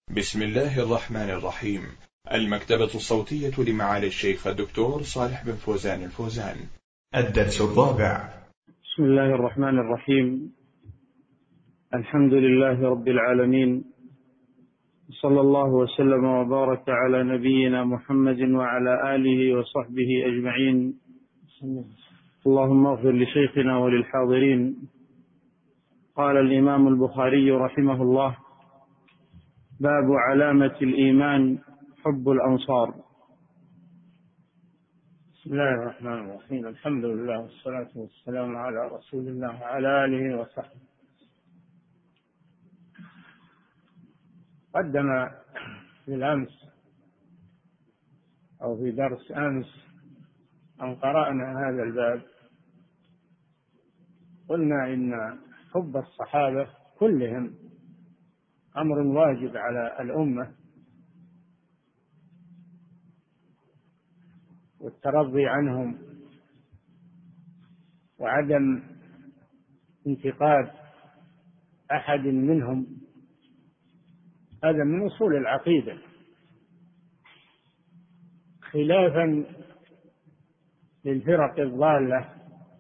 بسم الله الرحمن الرحيم. المكتبة الصوتية لمعالي الشيخ الدكتور صالح بن فوزان الفوزان. الدرس الرابع. بسم الله الرحمن الرحيم. الحمد لله رب العالمين، صلى الله وسلم وبارك على نبينا محمد وعلى آله وصحبه أجمعين. اللهم اغفر لشيخنا وللحاضرين. قال الإمام البخاري رحمه الله: باب علامة الإيمان حب الأنصار. بسم الله الرحمن الرحيم. الحمد لله والصلاة والسلام على رسول الله وعلى آله وصحبه. قدم في الأمس أو في درس أمس أن قرأنا هذا الباب، قلنا إن حب الصحابة كلهم أمر واجب على الأمة، والترضي عنهم وعدم انتقاد أحد منهم، هذا من أصول العقيدة، خلافا للفرق الضالة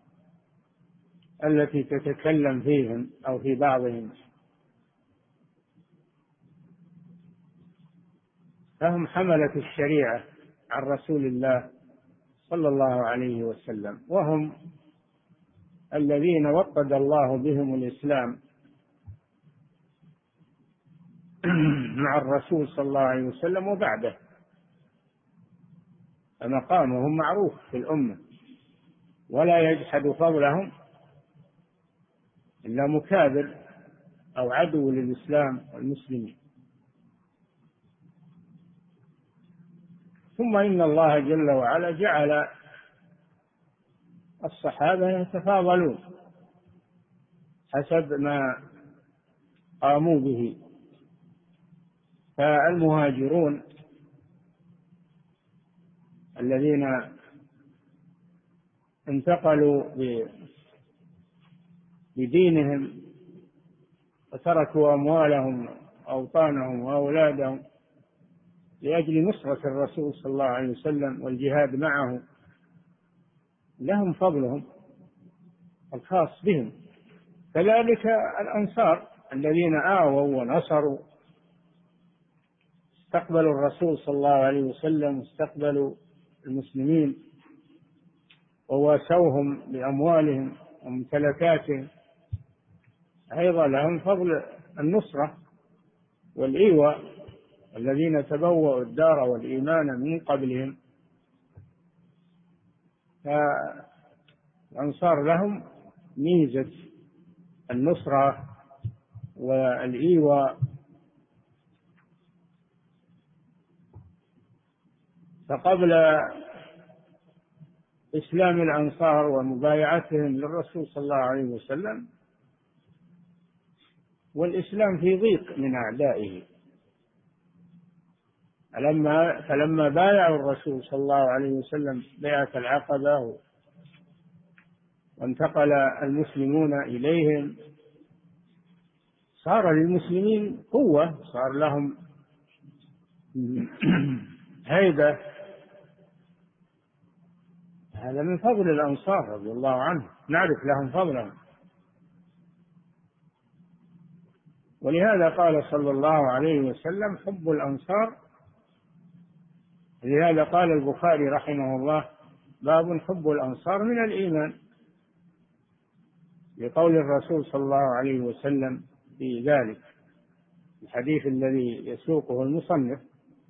التي تتكلم فيهم أو في بعضهم، فهم حملة الشريعة عن رسول الله صلى الله عليه وسلم، وهم الذين وقد الله بهم الإسلام مع الرسول صلى الله عليه وسلم وبعده، فمقامهم معروف في الأمة، ولا يجحد فضلهم إلا مكابر أو عدو للإسلام والمسلمين. ثم إن الله جل وعلا جعل الصحابة يتفاضلون حسب ما قاموا به، فالمهاجرون الذين انتقلوا بدينهم وتركوا أموالهم وأوطانهم وأولادهم لأجل نصرة الرسول صلى الله عليه وسلم والجهاد معه، لهم فضلهم الخاص بهم. كذلك الأنصار الذين آووا ونصروا، استقبلوا الرسول صلى الله عليه وسلم واستقبلوا المسلمين وواسوهم بأموالهم وممتلكاتهم، أيضا لهم فضل النصرة والإيواء، الذين تبوأوا الدار والإيمان من قبلهم، فالأنصار لهم ميزة النصرة والإيواء. فقبل إسلام الأنصار ومبايعتهم للرسول صلى الله عليه وسلم والإسلام في ضيق من أعدائه، فلما بايعوا الرسول صلى الله عليه وسلم بيعة العقبة وانتقل المسلمون إليهم، صار للمسلمين قوة، صار لهم هيبة. هذا من فضل الأنصار رضي الله عنهم، نعرف لهم فضلا. ولهذا قال صلى الله عليه وسلم: حب الأنصار. لهذا قال البخاري رحمه الله: باب حب الأنصار من الإيمان، لقول الرسول صلى الله عليه وسلم في ذلك الحديث الذي يسوقه المصنف.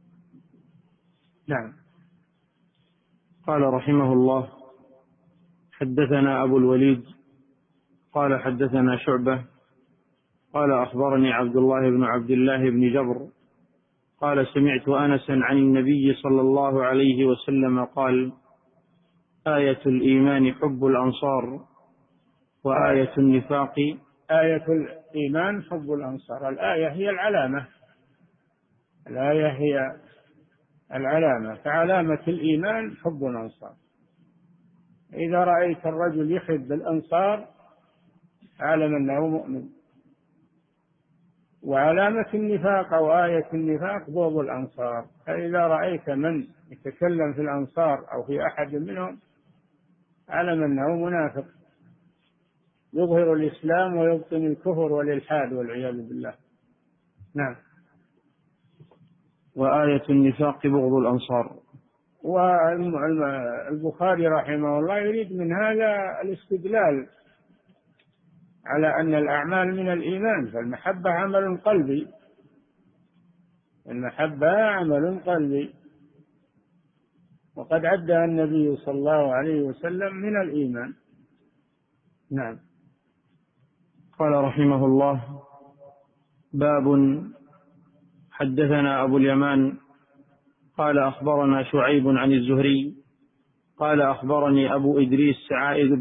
نعم. قال رحمه الله: حدثنا أبو الوليد قال حدثنا شعبة قال أخبرني عبد الله بن عبد الله بن جبر قال سمعت أنسا عن النبي صلى الله عليه وسلم قال: آية الإيمان حب الأنصار، وآية النفاق. آية الإيمان حب الأنصار، الآية هي العلامة، الآية هي العلامة، فعلامة الإيمان حب الأنصار. إذا رأيت الرجل يحب الأنصار اعلم أنه مؤمن، وعلامة النفاق أو آية النفاق بغض الأنصار. فإذا رأيت من يتكلم في الأنصار أو في أحد منهم علم أنه منافق يظهر الإسلام ويبطن الكفر والإلحاد والعياذ بالله. نعم. وآية النفاق بغض الأنصار. والبخاري رحمه الله يريد من هذا الاستدلال على أن الأعمال من الإيمان، فالمحبة عمل قلبي، المحبة عمل قلبي، وقد عدها النبي صلى الله عليه وسلم من الإيمان. نعم. قال رحمه الله: باب. حدثنا أبو اليمان قال أخبرنا شعيب عن الزهري قال أخبرني أبو إدريس عائذ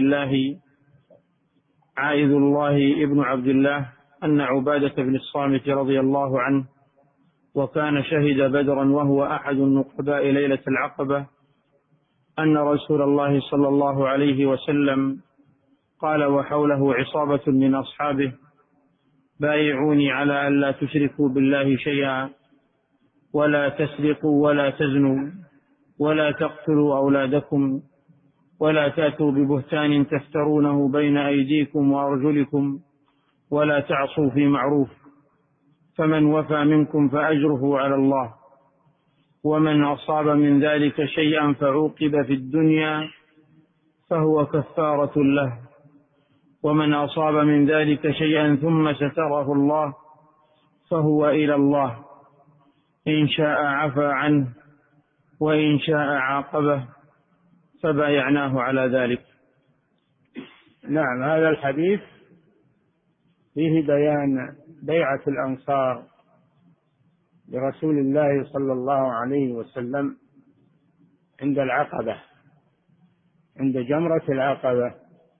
الله ابن عبد الله أن عبادة بن الصامت رضي الله عنه وكان شهد بدرا وهو أحد النقباء ليلة العقبة أن رسول الله صلى الله عليه وسلم قال وحوله عصابة من أصحابه: بايعوني على أن لا تشركوا بالله شيئا ولا تسرقوا ولا تزنوا ولا تقتلوا أولادكم ولا تأتوا ببهتان تفترونه بين أيديكم وأرجلكم ولا تعصوا في معروف، فمن وفى منكم فأجره على الله، ومن أصاب من ذلك شيئا فعوقب في الدنيا فهو كفارة له، ومن أصاب من ذلك شيئا ثم ستره الله فهو إلى الله، إن شاء عفى عنه وإن شاء عاقبه، فبايعناه على ذلك. نعم. هذا الحديث فيه بيان بيعة الأنصار لرسول الله صلى الله عليه وسلم عند العقبة، عند جمرة العقبة،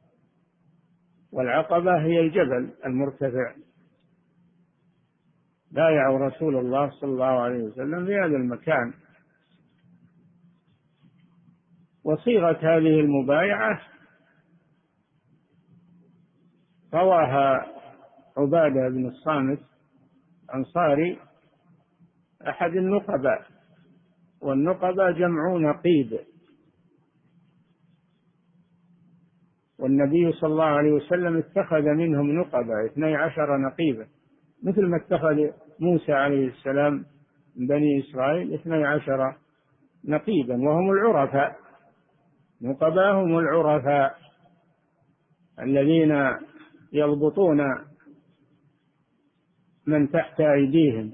والعقبة هي الجبل المرتفع. بايع رسول الله صلى الله عليه وسلم في هذا المكان. وصيغة هذه المبايعة رواها عبادة بن الصامت الأنصاري أحد النقباء، والنقباء جمع نقيب، والنبي صلى الله عليه وسلم اتخذ منهم نقباء 12 نقيبا، مثل ما اتخذ موسى عليه السلام من بني إسرائيل 12 نقيبا، وهم العرفاء. نقباء هم العرفاء الذين يضبطون من تحت أيديهم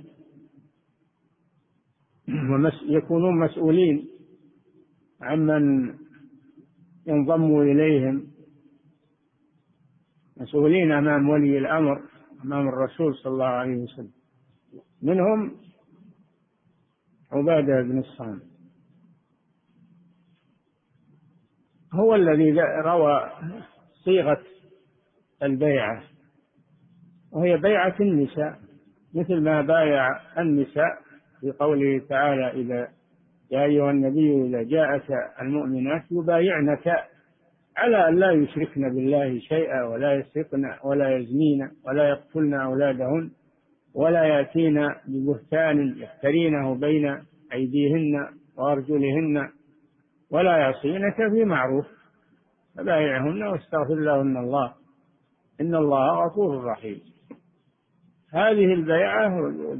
ويكونون مسؤولين عمن ينضموا إليهم، مسؤولين أمام ولي الأمر، أمام الرسول صلى الله عليه وسلم. منهم عبادة بن الصامت، هو الذي روى صيغة البيعة، وهي بيعة النساء، مثل ما بايع النساء في قوله تعالى: إذا يا أيها النبي إذا جاءك المؤمنات يبايعنك على أن لا يشركن بالله شيئا ولا يسرقن ولا يزنين ولا يقتلن أولادهن ولا يأتين ببهتان يفترينه بين أيديهن وأرجلهن ولا يعصينك في معروف، فبايعهن واستغفر لهن الله إن الله غفور رحيم. هذه البيعة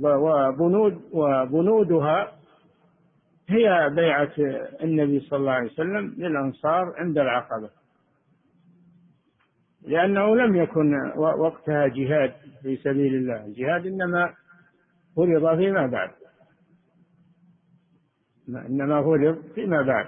وبنودها هي بيعة النبي صلى الله عليه وسلم للأنصار عند العقبة، لأنه لم يكن وقتها جهاد في سبيل الله، الجهاد إنما فرض فيما بعد، إنما فرض فيما بعد.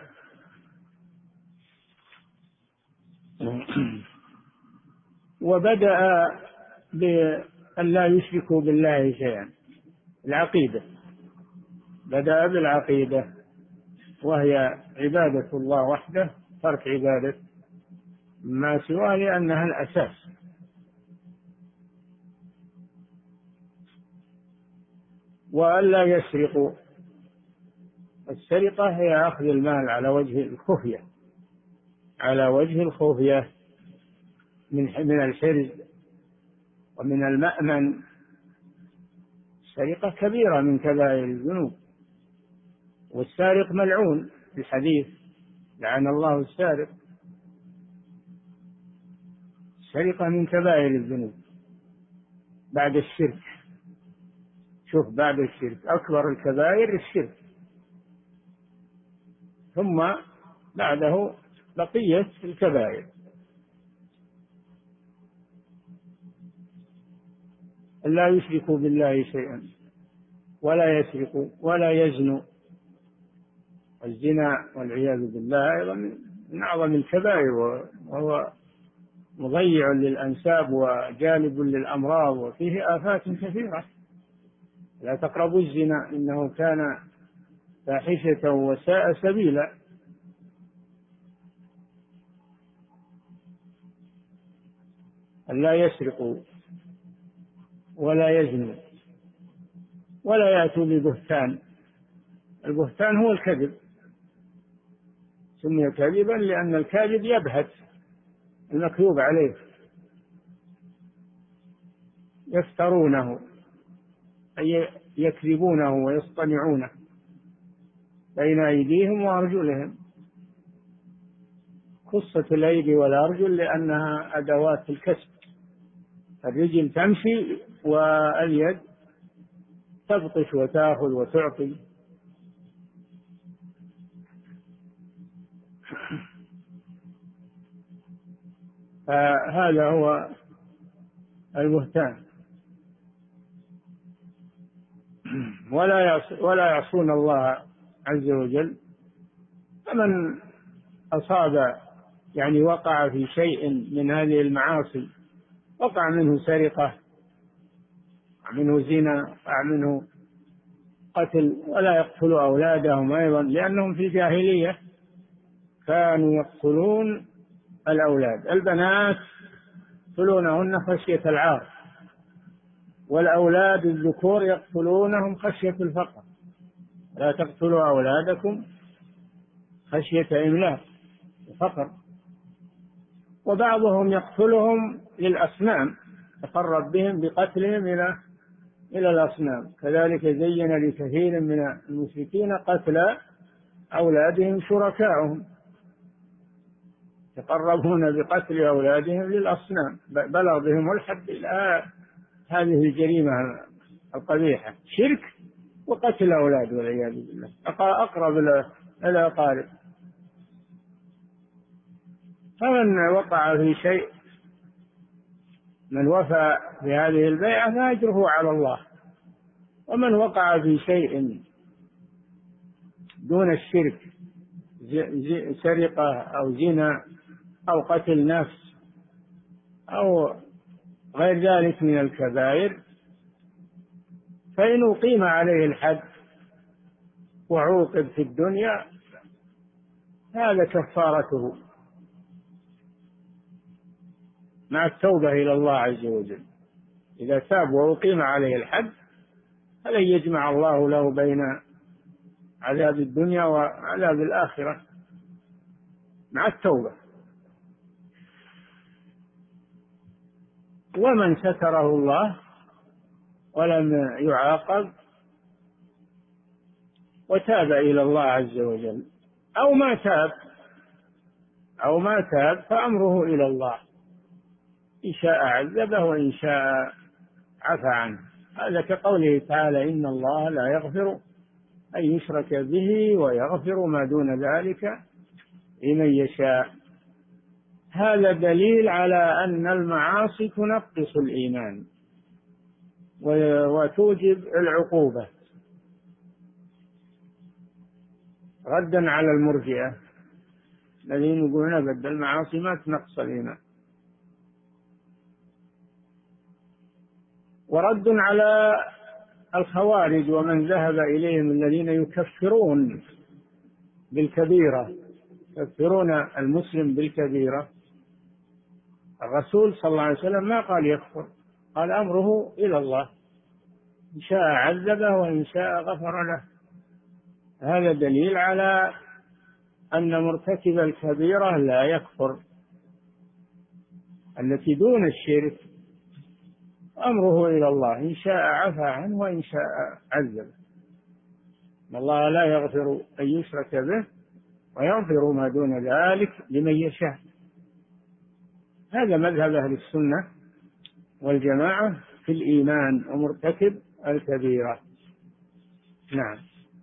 وبدأ بأن لا يشركوا بالله شيئا، العقيدة، بدأ بالعقيدة وهي عبادة الله وحده، ترك عبادة ما سواه لأنها الأساس. وألا يسرقوا، السرقة هي أخذ المال على وجه الخفية، على وجه الخفية من الحرز ومن المأمن السرقة كبيرة من كبائر الذنوب، والسارق ملعون في الحديث، لعن الله السارق. السرقة من كبائر الذنوب بعد الشرك. شوف، بعد الشرك أكبر الكبائر الشرك، ثم بعده بقية الكبائر. لا يشركوا بالله شيئا ولا يسرقوا ولا يزنوا. الزنا والعياذ بالله أيضا من أعظم الكبائر، وهو مضيع للأنساب وجالب للأمراض، وفيه آفات كثيرة. لا تقربوا الزنا إنه كان فاحشة وساء سبيلا. ألا يسرقوا ولا يزنوا ولا يأتوا ببهتان. البهتان هو الكذب، سمي كذبا لأن الكاذب يبهت المكذوب عليه، يفترونه أي يكذبونه ويصطنعونه بين أيديهم وأرجلهم. خصت الأيدي والأرجل لأنها أدوات الكسب، الرجل تمشي واليد تبطش وتأخذ وتعطي. فهذا هو البهتان. ولا يعصون الله عز وجل. فمن أصاب يعني وقع في شيء من هذه المعاصي، وقع منه سرقة، وقع منه زنا، وقع منه قتل، ولا يقتلوا أولادهم أيضا، لأنهم في الجاهلية كانوا يقتلون الأولاد. البنات يقتلونهن خشية العار، والأولاد الذكور يقتلونهم خشية الفقر. لا تقتلوا أولادكم خشية إملاق وفقر. وبعضهم يقتلهم للأصنام، تقرب بهم بقتلهم إلى الأصنام. كذلك زين لكثير من المشركين قتل أولادهم شركاؤهم، يتقربون بقتل أولادهم للأصنام. بلغ بهم الحد إلى هذه الجريمة القبيحة، شرك وقتل الأولاد والعياذ بالله، أقرب الأقارب. فمن وقع في شيء، من وفى بهذه البيعة فأجره على الله. ومن وقع في شيء دون الشرك، سرقة أو زنا أو قتل نفس أو غير ذلك من الكبائر، فإن أقيم عليه الحد وعوقب في الدنيا هذا كفارته مع التوبة إلى الله عز وجل. إذا تاب وأقيم عليه الحد فلن يجمع الله له بين عذاب الدنيا وعذاب الآخرة مع التوبة. ومن ستره الله ولم يعاقب وتاب إلى الله عز وجل أو ما تاب فأمره إلى الله، إن شاء عذبه وإن شاء عفى عنه. هذا كقوله تعالى: إن الله لا يغفر أن يشرك به ويغفر ما دون ذلك لمن يشاء. هذا دليل على أن المعاصي تنقص الإيمان وتوجب العقوبة، ردا على المرجئة الذين يقولون أبدا المعاصي ما تنقص الإيمان، ورد على الخوارج ومن ذهب إليهم الذين يكفرون بالكبيرة، يكفرون المسلم بالكبيرة. الرسول صلى الله عليه وسلم ما قال يكفر، قال أمره إلى الله، إن شاء عذبه وإن شاء غفر له. هذا دليل على أن مرتكب الكبيرة لا يكفر، التي دون الشرك. أمره إلى الله، إن شاء عفى عنه وإن شاء عذبه. إن الله لا يغفر أن يشرك به ويغفر ما دون ذلك لمن يشاء. هذا مذهب أهل السنة والجماعة في الإيمان ومرتكب الكبيرة. نعم.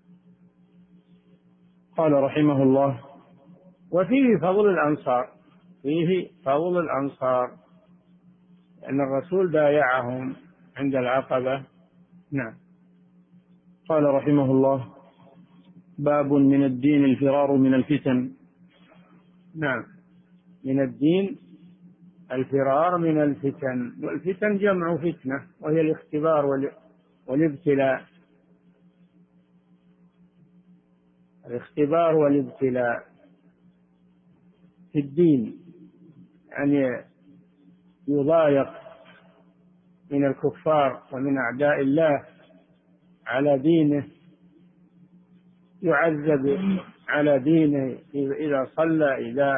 قال رحمه الله: وفيه فضل الأنصار، فيه فضل الأنصار أن الرسول بايعهم عند العقبة. نعم. قال رحمه الله: باب من الدين الفرار من الفتن. نعم، من الدين الفرار من الفتن، والفتن جمع فتنة وهي الاختبار والابتلاء. الاختبار والابتلاء في الدين، يعني يضايق من الكفار ومن أعداء الله على دينه، يعذب على دينه إذا صلى، إذا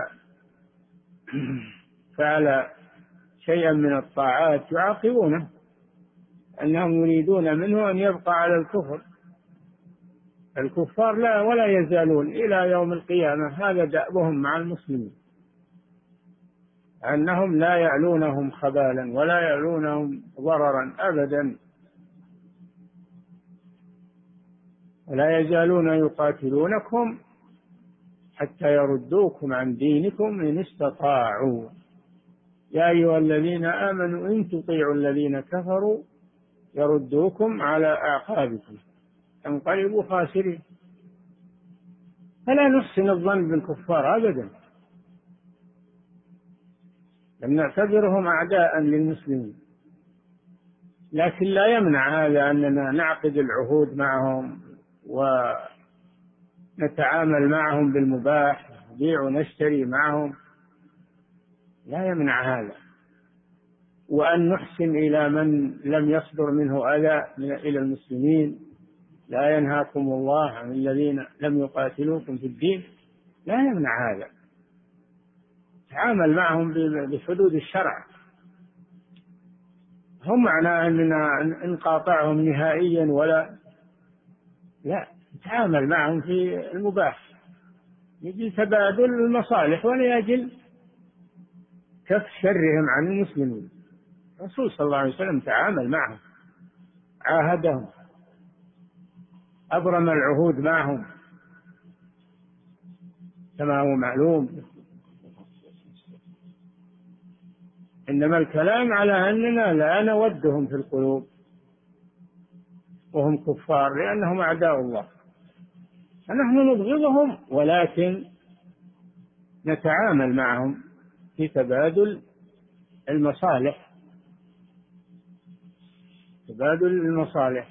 فعل شيئا من الطاعات يعاقبونه أنهم يريدون منه أن يبقى على الكفر. الكفار لا ولا يزالون إلى يوم القيامة، هذا دأبهم مع المسلمين، أنهم لا يعلونهم خبالا ولا يعلونهم ضررا أبدا، ولا يزالون يقاتلونكم حتى يردوكم عن دينكم إن استطاعوا. يا أيها الذين آمنوا إن تطيعوا الذين كفروا يردوكم على أعقابكم تنقلبوا خاسرين. فلا نحسن الظن بالكفار أبدا، لم نعتبرهم أعداء للمسلمين، لكن لا يمنع هذا أننا نعقد العهود معهم ونتعامل معهم بالمباح، نبيع ونشتري معهم، لا يمنع هذا. وأن نحسن إلى من لم يصدر منه أذى إلى المسلمين. لا ينهاكم الله عن الذين لم يقاتلوكم في الدين، لا يمنع هذا. تعامل معهم بحدود الشرع، هم معناه أننا نقاطعهم نهائيا ولا لا، نتعامل معهم في المباح يجي تبادل المصالح ولا يجل كف شرهم عن المسلمين. الرسول صلى الله عليه وسلم تعامل معهم، عاهدهم، أبرم العهود معهم كما هو معلوم. إنما الكلام على أننا لا نودهم في القلوب وهم كفار لأنهم أعداء الله، فنحن نبغضهم ولكن نتعامل معهم في تبادل المصالح، تبادل المصالح،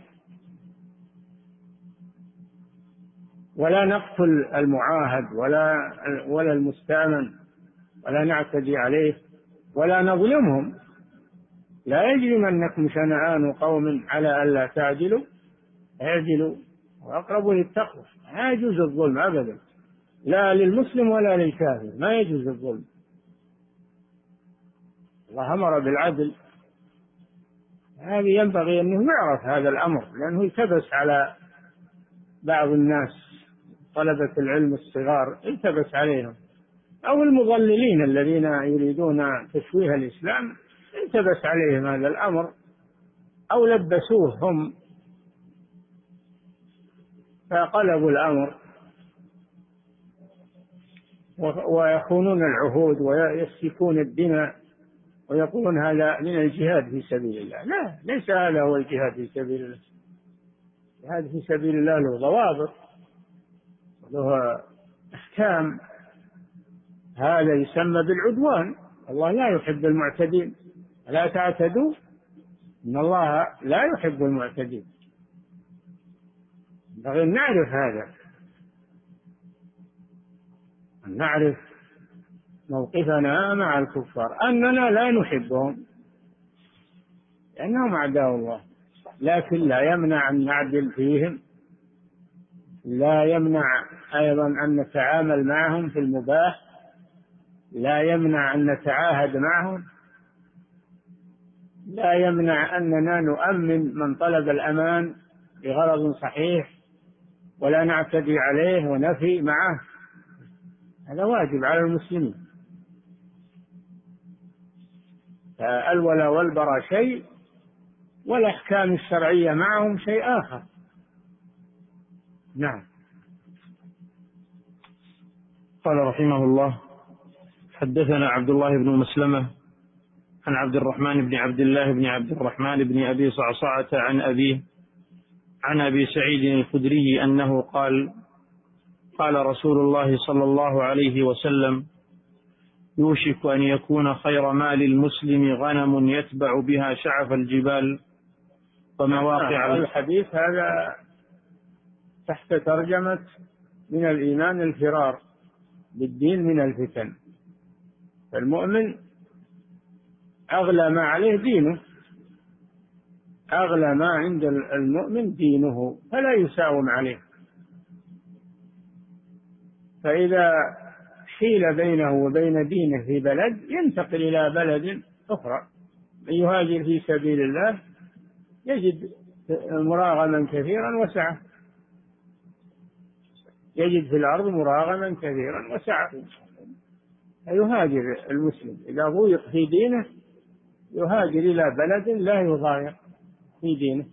ولا نقتل المعاهد ولا المستأمن ولا نعتدي عليه ولا نظلمهم. لا يجرمنكم شنآن قوم على ألا تعدلوا اعدلوا وأقربوا للتقوى. لا يجوز الظلم أبدا، لا للمسلم ولا للكافر، ما يجوز الظلم. الله أمر بالعدل، هذه ينبغي أنه يعرف هذا الأمر، لأنه التبس على بعض الناس، طلبة العلم الصغار التبس عليهم، أو المضللين الذين يريدون تشويه الإسلام التبس عليهم هذا الأمر، أو لبسوه هم فقلبوا الأمر ويخونون العهود ويسفكون الدماء ويقولون هذا من الجهاد في سبيل الله. لا، ليس هذا هو الجهاد في سبيل الله. الجهاد في سبيل الله له ضوابط، له أحكام. هذا يسمى بالعدوان، الله لا يحب المعتدين، لا تعتدوا إن الله لا يحب المعتدين. ينبغي أن نعرف هذا، أن نعرف موقفنا مع الكفار، أننا لا نحبهم لأنهم أعداء الله، لكن لا يمنع أن نعدل فيهم، لا يمنع أيضا أن نتعامل معهم في المباح، لا يمنع أن نتعاهد معهم، لا يمنع أننا نؤمن من طلب الأمان بغرض صحيح ولا نعتدي عليه ونفي معه، هذا واجب على المسلمين. فالولاء والبراء شيء، والأحكام الشرعية معهم شيء آخر. نعم. قال رحمه الله: حدثنا عبد الله بن مسلمة عن عبد الرحمن بن عبد الله بن عبد الرحمن بن أبي صعصعة عن أبيه عن أبي سعيد الخدري أنه قال: قال رسول الله صلى الله عليه وسلم: يوشك أن يكون خير مال المسلم غنم يتبع بها شعف الجبال ومواقع. الحديث هذا تحت ترجمة من الإيمان الفرار بالدين من الفتن. فالمؤمن أغلى ما عليه دينه، أغلى ما عند المؤمن دينه، فلا يساوم عليه. فإذا حيل بينه وبين دينه في بلد ينتقل إلى بلد أخرى. من يهاجر في سبيل الله يجد مراغما كثيرا وسعة، يجد في الأرض مراغما كثيرا وسعة. يهاجر المسلم إذا ضيق في دينه يهاجر إلى بلد لا يضايق في دينه،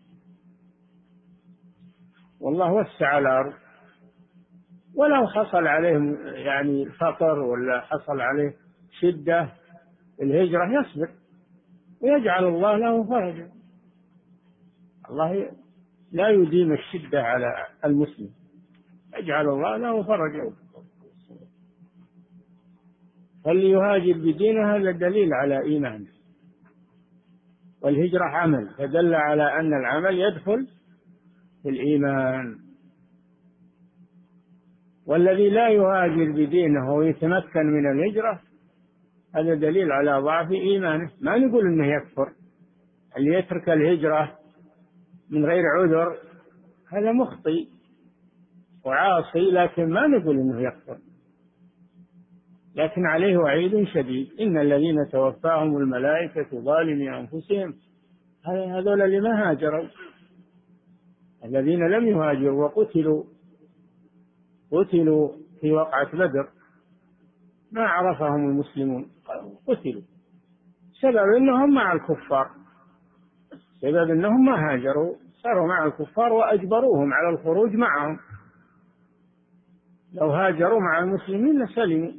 والله وسع الأرض. ولو حصل عليه يعني فقر ولا حصل عليه شدة الهجرة يصبر ويجعل الله له فرجا. الله لا يديم الشدة على المسلم، يجعل الله له فرجا. فليهاجر بدينه هذا دليل على إيمانه. والهجرة عمل، فدل على أن العمل يدخل في الإيمان. والذي لا يهاجر بدينه ويتمكن من الهجرة هذا دليل على ضعف إيمانه. ما نقول إنه يكفر، اللي يترك الهجرة من غير عذر هذا مخطئ وعاصي، لكن ما نقول إنه يكفر، لكن عليه وعيد شديد. إن الذين توفاهم الملائكة ظالمي أنفسهم، هذول اللي ما هاجروا، الذين لم يهاجروا قتلوا في وقعة بدر، ما عرفهم المسلمون، قتلوا سبب أنهم مع الكفار، سبب أنهم ما هاجروا، صاروا مع الكفار وأجبروهم على الخروج معهم. لو هاجروا مع المسلمين لسلموا.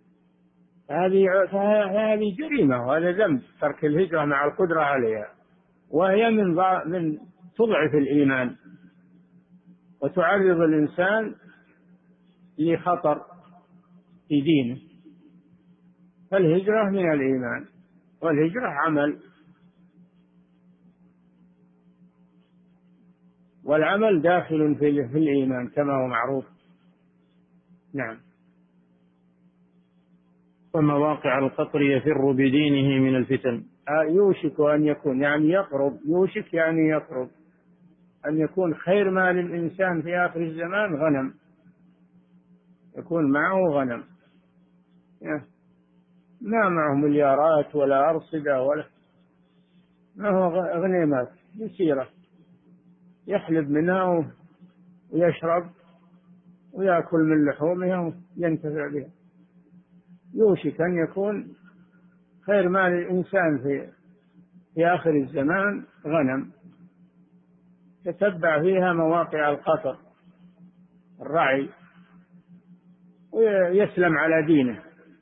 هذه جريمة وهذا ذنب، ترك الهجرة مع القدرة عليها، وهي من تضعف الإيمان وتعرض الإنسان لخطر في دينه. فالهجرة من الإيمان، والهجرة عمل، والعمل داخل في الإيمان كما هو معروف. نعم. ومواقع القطر يفر بدينه من الفتن. يوشك أن يكون، يعني يقرب، يوشك يعني يقرب أن يكون خير ما للإنسان في آخر الزمان غنم، يكون معه غنم، ما معه مليارات ولا أرصدة ولا، ما هو غنيمات يسيرة يحلب منها ويشرب ويأكل من لحومها وينتفع بها. يوشك أن يكون خير مال الإنسان في آخر الزمان غنم تتبع فيها مواقع القطر الرعي ويسلم على دينه،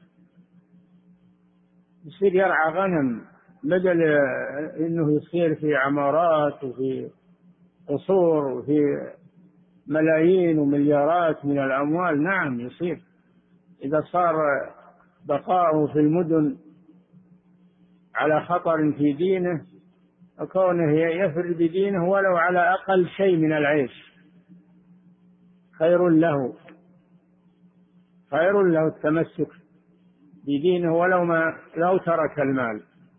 يصير يرعى غنم بدل إنه يصير في عمارات وفي قصور وفي ملايين ومليارات من الأموال. نعم يصير، إذا صار بقاؤه في المدن على خطر في دينه وكونه يفر بدينه ولو على أقل شيء من العيش خير له التمسك بدينه لو ترك المال.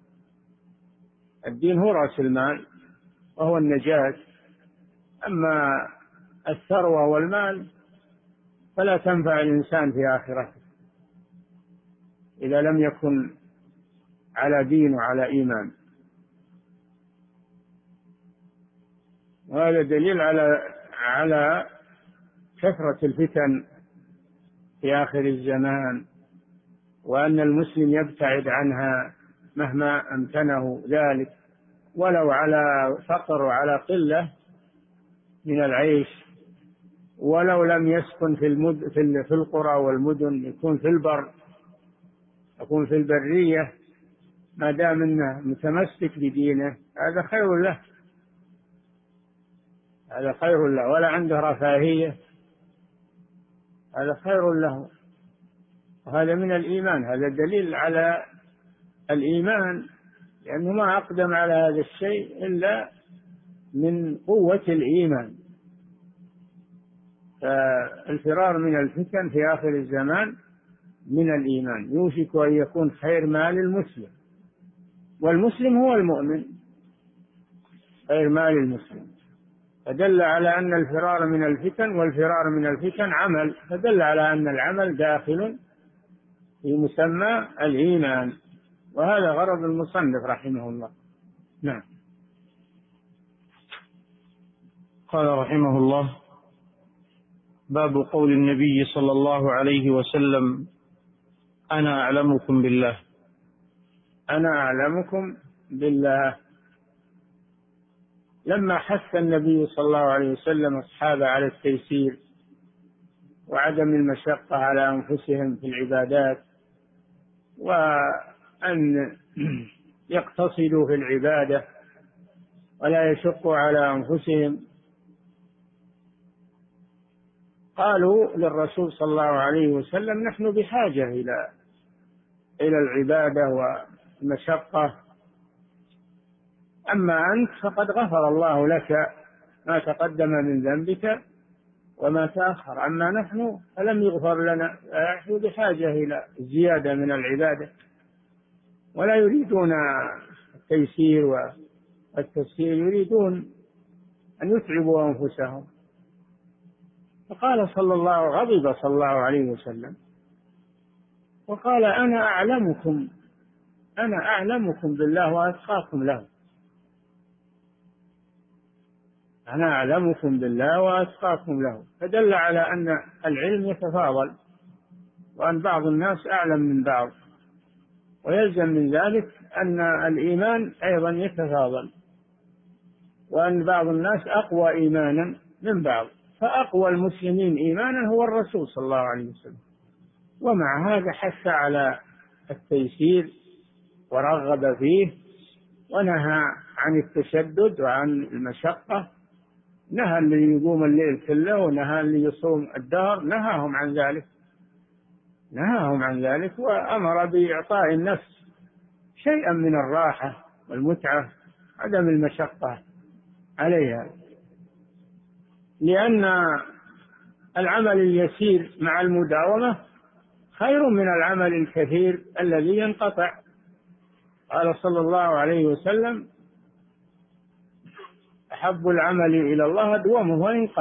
الدين هو رأس المال وهو النجاة، أما الثروة والمال فلا تنفع الإنسان في آخرته إذا لم يكن على دين وعلى إيمان. وهذا دليل على كثرة الفتن في آخر الزمان، وأن المسلم يبتعد عنها مهما أمكنه ذلك، ولو على فقر وعلى قلة من العيش، ولو لم يسكن في القرى والمدن، يكون في البر، يكون في البرية، ما دام انه متمسك بدينه هذا خير له، هذا خير له، ولا عنده رفاهية، هذا خير له. وهذا من الإيمان، هذا دليل على الإيمان، لأنه ما أقدم على هذا الشيء إلا من قوة الإيمان. فالفرار من الفتن في آخر الزمان من الإيمان، يوشك أن يكون خير مال المسلم، والمسلم هو المؤمن، خير مال المسلم. فدل على أن الفرار من الفتن، والفرار من الفتن عمل، فدل على أن العمل داخل في مسمى الإيمان، وهذا غرض المصنف رحمه الله. نعم. قال رحمه الله: باب قول النبي صلى الله عليه وسلم: أنا أعلمكم بالله. أنا أعلمكم بالله. لما حث النبي صلى الله عليه وسلم أصحابه على التيسير وعدم المشقة على أنفسهم في العبادات، وأن يقتصدوا في العبادة ولا يشقوا على أنفسهم، قالوا للرسول صلى الله عليه وسلم: نحن بحاجة إلى العبادة والمشقة، أما أنت فقد غفر الله لك ما تقدم من ذنبك وما تأخر، أما نحن فلم يغفر لنا، نحن بحاجة إلى زيادة من العبادة، ولا يريدون التيسير والتسهيل، يريدون أن يتعبوا أنفسهم. فقال غضب صلى الله عليه وسلم وقال: أنا أعلمكم بالله وأتقاكم له. أنا أعلمكم بالله وأتقاكم له. فدل على أن العلم يتفاضل، وأن بعض الناس أعلم من بعض، ويلزم من ذلك أن الإيمان أيضا يتفاضل، وأن بعض الناس أقوى إيمانا من بعض، فأقوى المسلمين إيمانا هو الرسول صلى الله عليه وسلم. ومع هذا حث على التيسير ورغب فيه، ونهى عن التشدد وعن المشقة، نهى اللي يقوم الليل كله، ونهى اللي يصوم الدهر، نهاهم عن ذلك، وأمر بإعطاء النفس شيئا من الراحة والمتعة، عدم المشقة عليها، لأن العمل اليسير مع المداومة خير من العمل الكثير الذي ينقطع. قال صلى الله عليه وسلم: أحب العمل إلى الله أدومه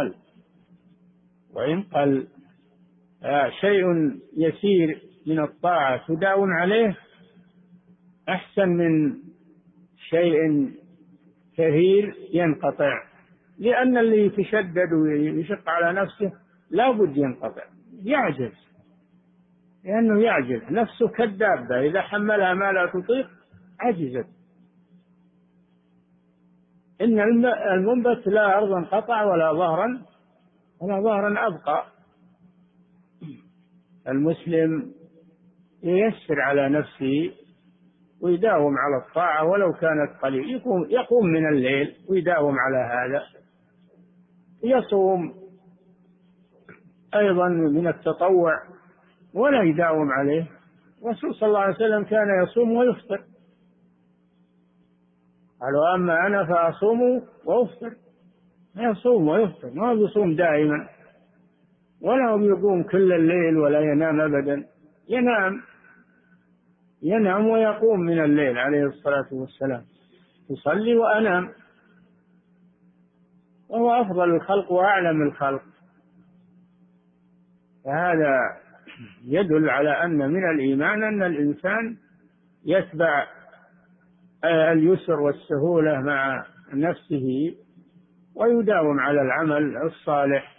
وإن قل. شيء يسير من الطاعة تداوم عليه أحسن من شيء كثير ينقطع، لأن اللي يتشدد ويشق على نفسه لا بد ينقطع، يعجز، لأنه يعجز، نفسه كالدابة إذا حملها ما لا تطيق عجزت. إن المنبت لا أرضا قطع ولا ظهرا أبقى. المسلم ييسر على نفسه ويداوم على الطاعة ولو كانت قليل، يقوم من الليل ويداوم على هذا، يصوم أيضا من التطوع ولا يداوم عليه. الرسول صلى الله عليه وسلم كان يصوم ويفطر، قالوا: أما أنا فأصوم وأفطر. يصوم ويفطر، ما يصوم دائما، ولا يقوم كل الليل ولا ينام أبدا، ينام ويقوم من الليل عليه الصلاة والسلام، يصلي وأنام، وهو أفضل الخلق وأعلم الخلق. فهذا يدل على أن من الإيمان أن الإنسان يتبع اليسر والسهولة مع نفسه، ويداوم على العمل الصالح.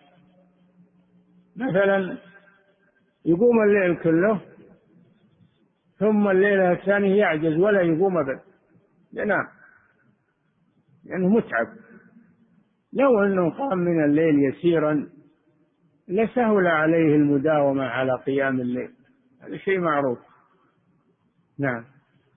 مثلا يقوم الليل كله ثم الليلة الثانية يعجز ولا يقوم أبدا، ينام لأنه متعب. لو أنه قام من الليل يسيرا لسهل عليه المداومة على قيام الليل، هذا شيء معروف. نعم.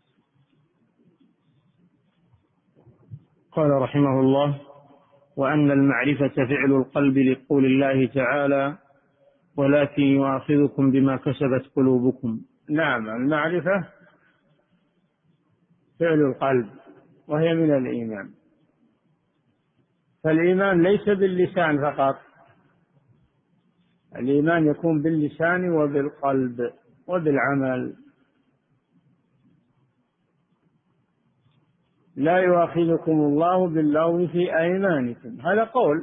قال رحمه الله: وأن المعرفة فعل القلب، لقول الله تعالى: ولكن يؤاخذكم بما كسبت قلوبكم. نعم، المعرفة فعل القلب وهي من الإيمان، فالإيمان ليس باللسان فقط، الإيمان يكون باللسان وبالقلب وبالعمل. لا يؤاخذكم الله باللغو في أيمانكم، هذا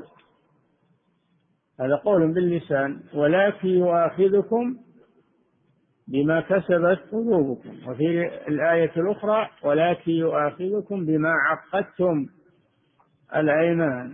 قول باللسان، ولكن يؤاخذكم بما كسبت قلوبكم. وفي الآية الأخرى: ولكن يؤاخذكم بما عقدتم الأيمان.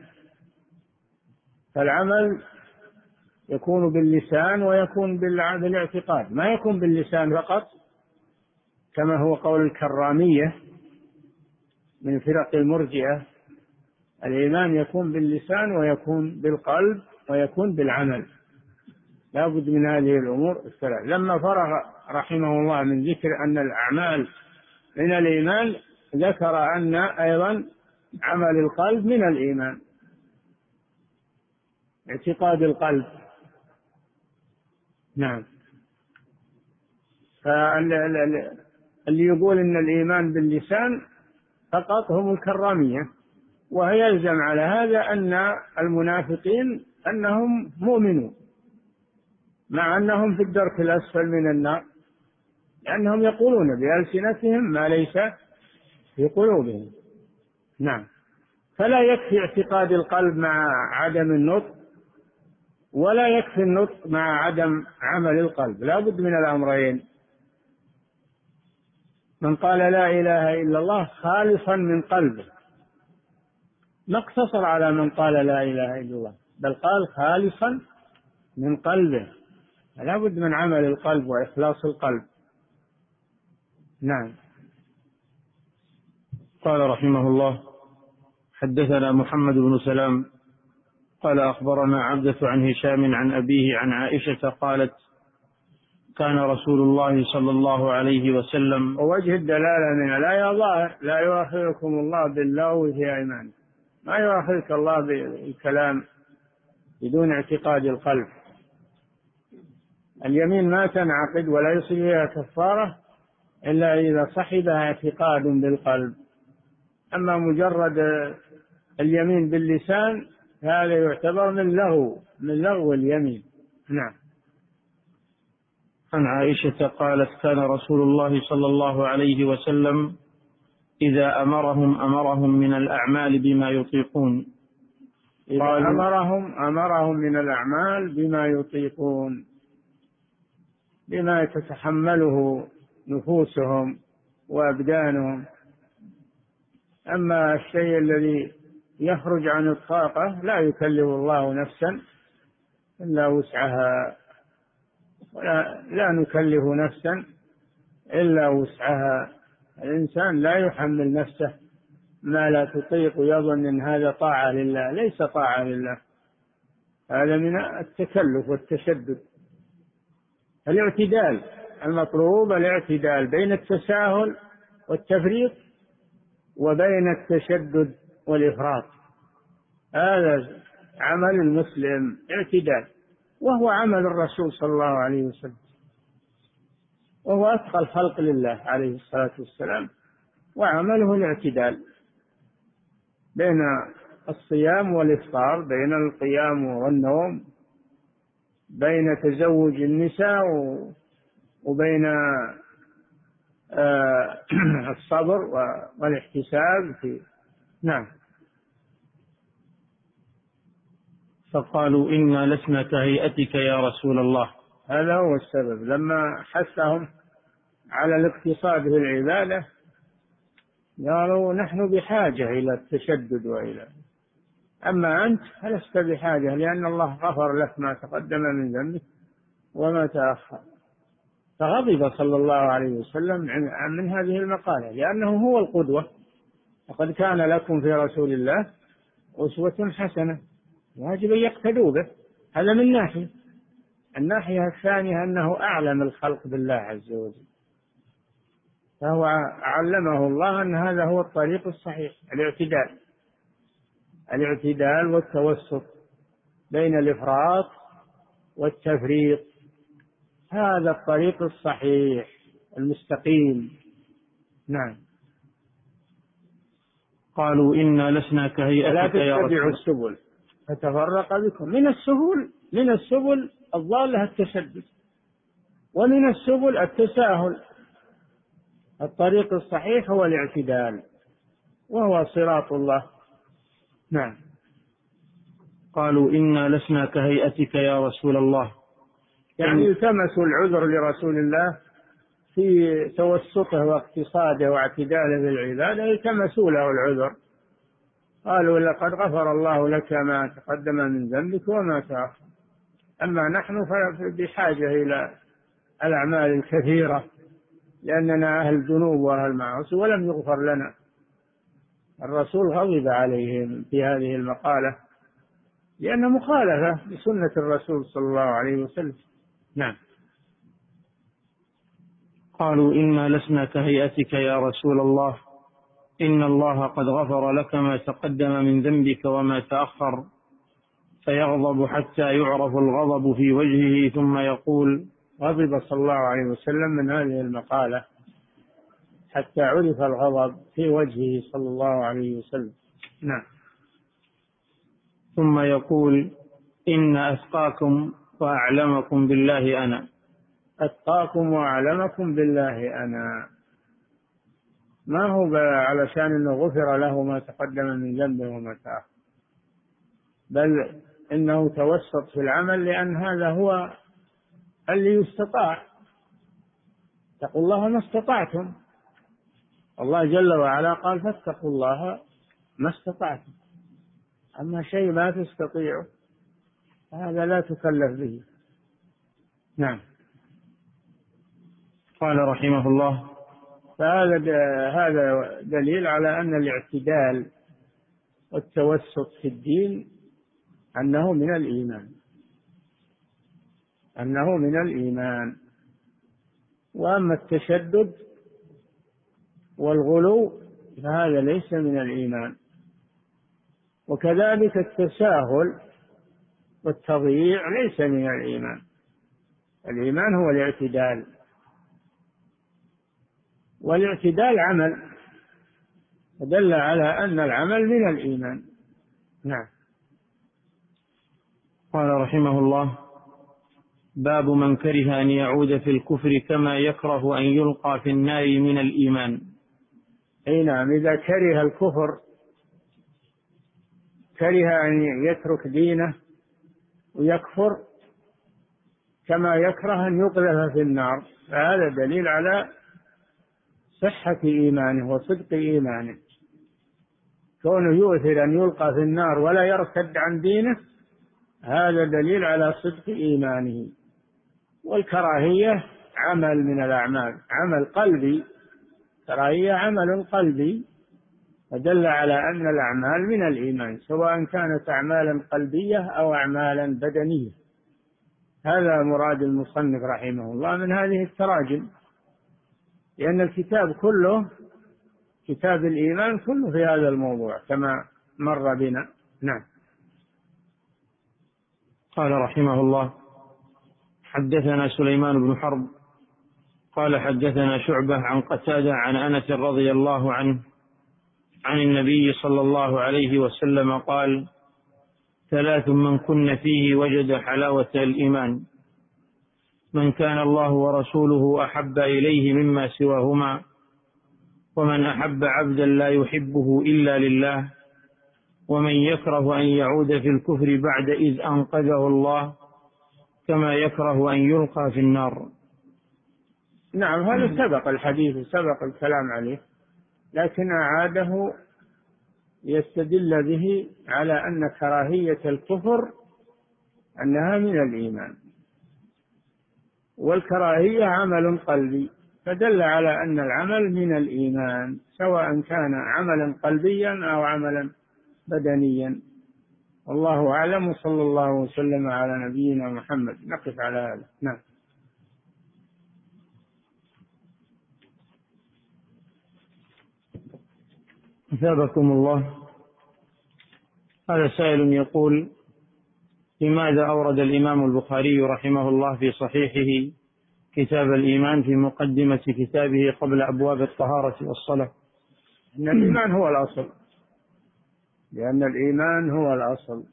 فالعمل يكون باللسان ويكون بالاعتقاد، ما يكون باللسان فقط كما هو قول الكرامية من فرق المرجئة. الإيمان يكون باللسان ويكون بالقلب ويكون بالعمل، لا بد من هذه الأمور الثلاث. لما فرغ رحمه الله من ذكر أن الأعمال من الإيمان، ذكر أن أيضا عمل القلب من الإيمان، اعتقاد القلب. نعم. فاللي يقول إن الإيمان باللسان فقط هم الكرامية، ويلزم على هذا أن المنافقين أنهم مؤمنون مع أنهم في الدرك الأسفل من النار، لأنهم يقولون بألسنتهم ما ليس في قلوبهم. نعم. فلا يكفي اعتقاد القلب مع عدم النطق، ولا يكفي النطق مع عدم عمل القلب، لا بد من الأمرين. من قال لا إله إلا الله خالصا من قلبه، ما اقتصر على من قال لا إله إلا الله، بل قال خالصا من قلبه، لا بد من عمل القلب وإخلاص القلب. نعم. قال رحمه الله: حدثنا محمد بن سلام قال أخبرنا عبدة عن هشام عن أبيه عن عائشة قالت: كان رسول الله صلى الله عليه وسلم. ووجه الدلالة من الآية ظاهر: لا يؤاخذكم الله باللغو في أيمانكم، ما يؤاخذك الله بالكلام بدون اعتقاد القلب. اليمين ما تنعقد ولا يصل إليها كفارة إلا إذا صحبها اعتقاد بالقلب. أما مجرد اليمين باللسان هذا يعتبر من لغو اليمين. نعم. عن عائشة قالت: كان رسول الله صلى الله عليه وسلم إذا أمرهم من الأعمال بما يطيقون. إذا أمرهم من الأعمال بما يطيقون، بما تتحمله نفوسهم وأبدانهم. أما الشيء الذي يخرج عن الطاقة لا يكلف الله نفسا إلا وسعها، لا نكلف نفسا إلا وسعها. الإنسان لا يحمل نفسه ما لا تطيق ويظن أن هذا طاعة لله، ليس طاعة لله، هذا من التكلف والتشدد. الاعتدال المطلوب، الاعتدال بين التساهل والتفريط وبين التشدد والإفراط، هذا عمل المسلم، اعتدال، وهو عمل الرسول صلى الله عليه وسلم، وهو أتقى الخلق لله عليه الصلاة والسلام، وعمله الاعتدال بين الصيام والإفطار، بين القيام والنوم، بين تزوج النساء وبين الصبر والاحتساب في. نعم. فقالوا: إنا لسنا كهيئتك يا رسول الله. هذا هو السبب، لما حثهم على الاقتصاد في العبادة قالوا: نحن بحاجة إلى التشدد وإلى أما أنت فلست بحاجة، لأن الله غفر لك ما تقدم من ذنبك وما تأخر. فغضب صلى الله عليه وسلم من هذه المقالة، لأنه هو القدوة، وقد كان لكم في رسول الله أسوة حسنة، واجب يقتدوا به. هذا من ناحية. الناحية الثانية أنه أعلم الخلق بالله عز وجل، فهو علمه الله أن هذا هو الطريق الصحيح، الاعتدال والتوسط بين الإفراط والتفريط، هذا الطريق الصحيح المستقيم. نعم. قالوا إنا لسنا كهيئتك يا رسول الله. لا تتبعوا السبل فتفرق بكم. من السبل الضالة التشدد، ومن السبل التساهل. الطريق الصحيح هو الاعتدال، وهو صراط الله. نعم. قالوا إنا لسنا كهيئتك يا رسول الله، يعني التمس العذر لرسول الله في توسطه واقتصاده واعتداله بالعبادة، التمسوا له العذر، قالوا لقد غفر الله لك ما تقدم من ذنبك وما تأخر. أما نحن فبحاجة إلى الأعمال الكثيرة، لأننا أهل ذنوب وأهل معاصي ولم يغفر لنا. الرسول غضب عليهم في هذه المقالة، لأن مخالفة لسنة الرسول صلى الله عليه وسلم. نعم. قالوا إنا لسنا كهيئتك يا رسول الله، إن الله قد غفر لك ما تقدم من ذنبك وما تأخر. فيغضب حتى يعرف الغضب في وجهه ثم يقول. غضب صلى الله عليه وسلم من هذه المقالة حتى عرف الغضب في وجهه صلى الله عليه وسلم. نعم. ثم يقول إن أتقاكم وأعلمكم بالله أنا. أتقاكم وأعلمكم بالله أنا، ما هو علشان أنه غفر له ما تقدم من ذنبه وما تأخر، بل إنه توسط في العمل، لأن هذا هو اللي يستطاع. اتقوا الله ما استطعتم. الله جل وعلا قال فاتقوا الله ما استطعتم. أما شيء ما تستطيعه هذا لا تكلف به. نعم. قال رحمه الله. هذا دليل على أن الاعتدال والتوسط في الدين أنه من الإيمان. وأما التشدد والغلو فهذا ليس من الإيمان. وكذلك التساهل والتضييع ليس من الإيمان. الإيمان هو الاعتدال، والاعتدال عمل، فدل على أن العمل من الإيمان. نعم. قال رحمه الله. باب من كره أن يعود في الكفر كما يكره أن يلقى في النار من الإيمان. أي نعم. إذا كره الكفر، كره أن يترك دينه ويكفر، كما يكره أن يقذف في النار، فهذا دليل على صحة إيمانه وصدق إيمانه. كونه يؤثر أن يلقى في النار ولا يرتد عن دينه، هذا دليل على صدق إيمانه. والكراهية عمل من الأعمال، عمل قلبي، كراهية عمل قلبي، فدل على أن الأعمال من الإيمان، سواء كانت أعمالا قلبية أو أعمالا بدنية. هذا مراد المصنف رحمه الله من هذه التراجم، لأن الكتاب كله، كتاب الإيمان كله في هذا الموضوع كما مر بنا. نعم. قال رحمه الله. حدثنا سليمان بن حرب قال حدثنا شعبة عن قتادة عن أنس رضي الله عنه عن النبي صلى الله عليه وسلم قال: 3 من كن فيه وجد حلاوة الإيمان: من كان الله ورسوله أحب إليه مما سواهما، ومن أحب عبدا لا يحبه إلا لله، ومن يكره أن يعود في الكفر بعد إذ أنقذه الله، كما يكره أن يلقى في النار. نعم. هذا سبق الحديث، سبق الكلام عليه، لكن أعاده يستدل به على أن كراهية الكفر أنها من الإيمان، والكراهية عمل قلبي، فدل على أن العمل من الإيمان سواء كان عملا قلبيا أو عملا بدنيا. والله أعلم، وصلى الله وسلم على نبينا محمد. نقف على هذا. نعم. أثابكم الله. هذا سائل يقول: لماذا أورد الإمام البخاري رحمه الله في صحيحه كتاب الإيمان في مقدمة كتابه قبل أبواب الطهارة والصلاة؟ إن الإيمان هو الأصل، لأن الإيمان هو الأصل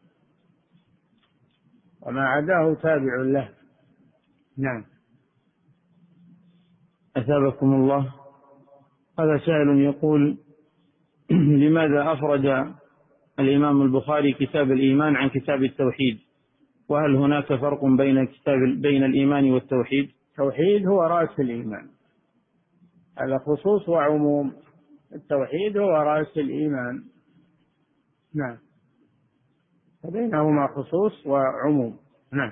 وما عداه تابع له. نعم. أثابكم الله. هذا سائل يقول: لماذا أفرد الإمام البخاري كتاب الإيمان عن كتاب التوحيد؟ وهل هناك فرق بين الإيمان والتوحيد؟ التوحيد هو رأس الإيمان، هذا خصوص وعموم. التوحيد هو رأس الإيمان. نعم، فبينهما خصوص وعموم. نعم.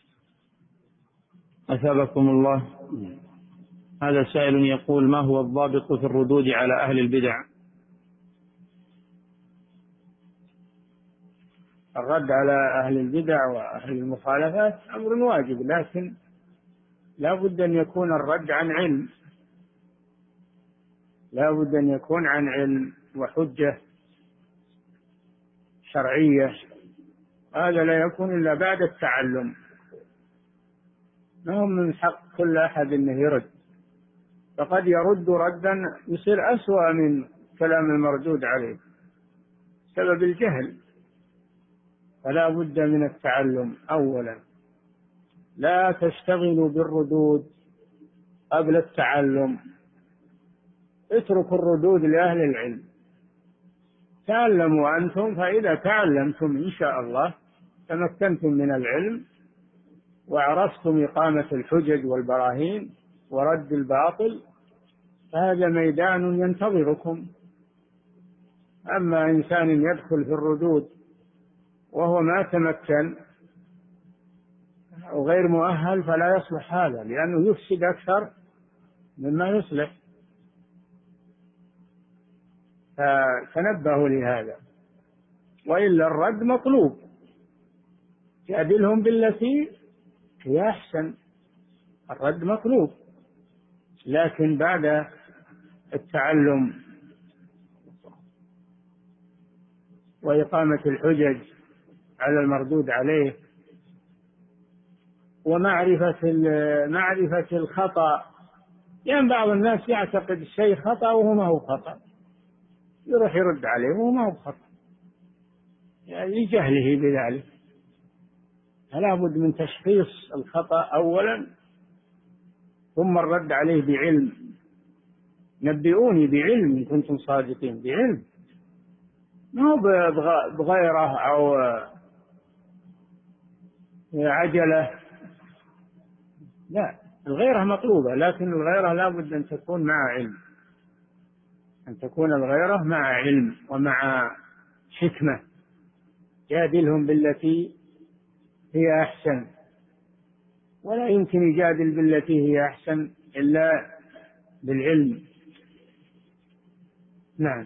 أثابكم الله. هذا سائل يقول: ما هو الضابط في الردود على أهل البدع؟ الرد على أهل البدع وأهل المخالفات أمر واجب، لكن لا بد أن يكون الرد عن علم، لا بد أن يكون عن علم وحجة شرعية. هذا لا يكون إلا بعد التعلم. ما هو من حق كل أحد أنه يرد، فقد يرد ردا يصير أسوأ من كلام المردود عليه بسبب الجهل. فلا بد من التعلم أولا، لا تشتغلوا بالردود قبل التعلم، اتركوا الردود لأهل العلم، تعلموا أنتم، فإذا تعلمتم إن شاء الله تمكنتم من العلم وعرفتم إقامة الحجج والبراهين ورد الباطل، فهذا ميدان ينتظركم. أما إنسان يدخل في الردود وهو ما تمكن وغير مؤهل فلا يصلح هذا، لأنه يفسد أكثر مما يصلح. فتنبهوا لهذا، وإلا الرد مطلوب، جادلهم بالتي هي أحسن. الرد مطلوب، لكن بعد التعلم وإقامة الحجج على المردود عليه ومعرفة الخطأ. يعني بعض الناس يعتقد الشيء خطأ وهو ما هو خطأ، يروح يرد عليه وهو ما هو خطأ، يعني لجهله بذلك. فلا بد من تشخيص الخطأ أولا، ثم الرد عليه بعلم. نبئوني بعلم إن كنتم صادقين، بعلم، ما هو بغيره أو عجلة. لا، الغيرة مطلوبة، لكن الغيرة لا بد أن تكون مع علم، أن تكون الغيرة مع علم ومع حكمة. جادلهم بالتي هي أحسن، ولا يمكن يجادل بالتي هي أحسن إلا بالعلم. نعم.